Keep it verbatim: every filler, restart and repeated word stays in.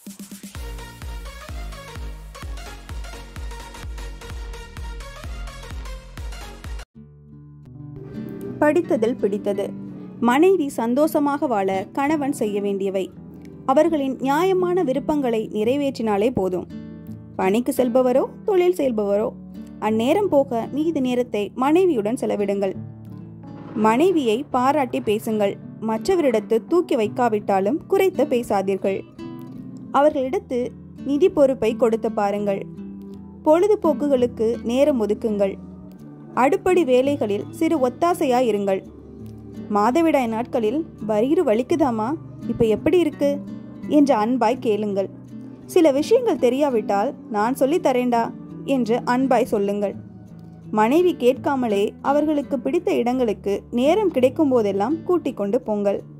படித்ததில் பிடித்தது. மனைவி சந்தோஷமாக வாழ கணவன் செய்ய வேண்டியவை. அவர்களின் நியாயமான விருப்பங்களை நிறைவேற்றினாலே போதும். பணிக்கு செல்பவரோ தொழில் செய்பவரோ அந்நேரம் போக மீதி நேரத்தை மனைவியுடன் செலவிடுங்கள். மனைவியை பாராட்டி பேசுங்கள். மற்றவரிடத்து தூக்கி வைக்காவிட்டாலும் குறைத்து பேசாதீர்கள். அவர்களிடத்து நிதி பொறுப்பை கொடுத்து பாருங்கள். பொழுதுபோக்குகளுக்கு நேரம் ஒதுக்குங்கள். அடுப்படி வேலைகளில் சிறு ஒத்தாசையாயிருங்கள். மாதவிடாய் நாட்களில் வயிறு வலிக்குதாமா, இப்ப எப்படி இருக்கு என்ற அன்பாய் கேளுங்கள். சில விஷயங்கள் தெரியாவிட்டால் நான் சொல்லி தரேண்டா என்று அன்பாய் சொல்லுங்கள். மனைவி கேட்காமலே அவர்களுக்கு பிடித்த இடங்களுக்கு நேரம் கிடைக்கும் போதெல்லாம் கூட்டிக் கொண்டு போங்கள்.